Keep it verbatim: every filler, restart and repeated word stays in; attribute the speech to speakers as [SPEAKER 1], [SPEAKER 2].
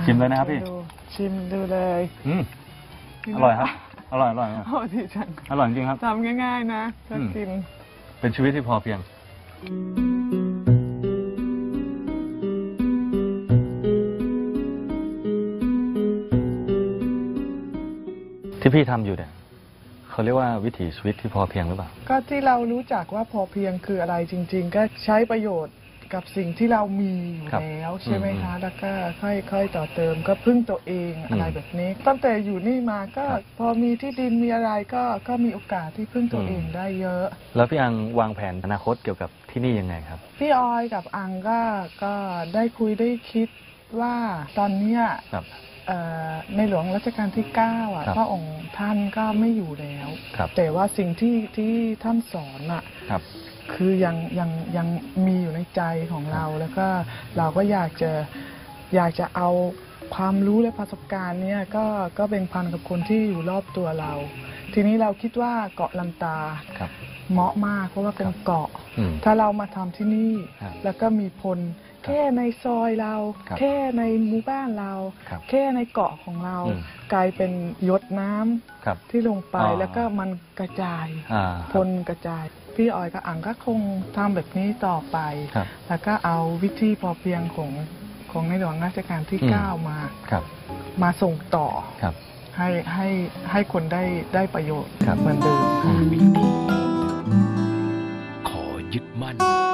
[SPEAKER 1] ชิมเลยนะครับพี่
[SPEAKER 2] ชิมดูเลย
[SPEAKER 1] อืมอร่อยครับอร่อยอร่อย
[SPEAKER 2] โอ้ดีจัง
[SPEAKER 1] อร่อยจริงครับ
[SPEAKER 2] ทำง่ายๆนะก็กิน
[SPEAKER 1] เป็นชีวิตที่พอเพียงที่พี่ทำอยู่เนี่ยเขาเรียกว่าวิถีชีวิตที่พอเพียงหรือเปล่า
[SPEAKER 2] ก็ที่เรารู้จักว่าพอเพียงคืออะไรจริงๆก็ใช้ประโยชน์กับสิ่งที่เรามีอยู่แล้วใช่ไหมคะแล้วก็ค่อยๆต่อเติมก็พึ่งตัวเองอะไรแบบนี้ตั้งแต่อยู่นี่มาก็พอมีที่ดินมีอะไรก็ก็มีโอกาสที่พึ่งตัวเองได้เยอะ
[SPEAKER 1] แล้วพี่อังวางแผนอนาคตเกี่ยวกับที่นี่ยังไงครับ
[SPEAKER 2] พี่ออยกับอังก็ก็ได้คุยได้คิดว่าตอนเนี้ยในหลวงรัชกาลที่เก้าอ่ะพระองค์ท่านก็ไม่อยู่แล้วแต่ว่าสิ่งที่ที่ท่านสอนอ่ะคือยังยังยังมีอยู่ในใจของเราแล้วก็เราก็อยากจะอยากจะเอาความรู้และประสบการณ์เนี่ยก็ก็เป็นพันกับคนที่อยู่รอบตัวเรา ทีนี้เราคิดว่าเกาะลันตาเหมาะมากเพราะว่าเป็นเกาะถ้าเรามาทำที่นี่แล้วก็มีพลแค่ในซอยเราแค่ในหมู่บ้านเราแค่ในเกาะของเรากลายเป็นหยดน้ำที่ลงไปแล้วก็มันกระจายพลกระจายพี่ออยกับอังก็คงทำแบบนี้ต่อไปแล้วก็เอาวิธีพอเพียงของของในหลวงรัชกาลที่เก้ามามาส่งต่อให้ให้ให้คนได้ได้ประโยชน์เหมือนเดิม
[SPEAKER 3] ขอยึดมั่น